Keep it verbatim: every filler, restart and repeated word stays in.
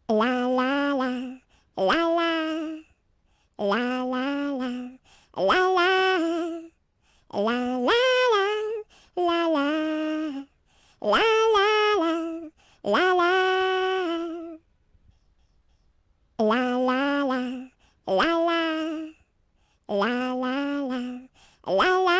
La la la, la la, la la la, la la, la la la, la la, la la la, la la. La la la, la la, la la la, la la.